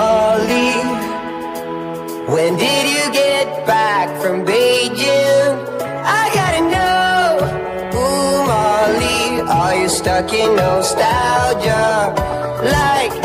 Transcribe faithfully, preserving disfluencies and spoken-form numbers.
Molly, when did you get back from Beijing? I gotta know. Ooh, Molly, are you stuck in nostalgia like